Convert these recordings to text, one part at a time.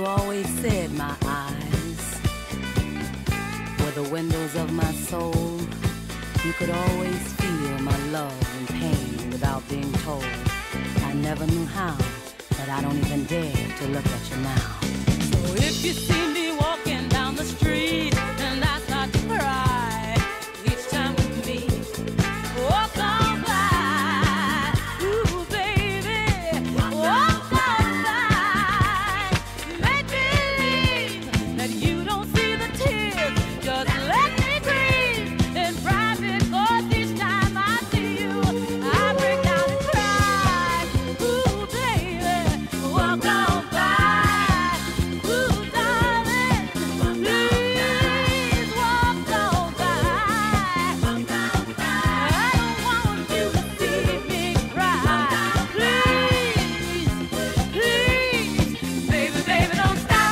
always said my eyes were the windows of my soul. You could always feel my love and pain without being told. I never knew how, but I don't even dare to look at you now. So if you see me walking down the street and I start to cry each time we meet, walk on by, ooh baby, walk on by. Make believe that you don't see the tears, just let me grieve in private, 'cause each time I see you, I break down and cry. Ooh baby, walk on by, ooh darling, please walk on by. I don't want you to see me cry. Please, please, baby, baby, don't stop.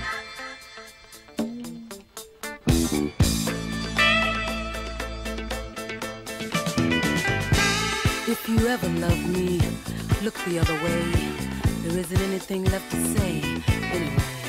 If you ever love me, look the other way. There isn't anything left to say anyway.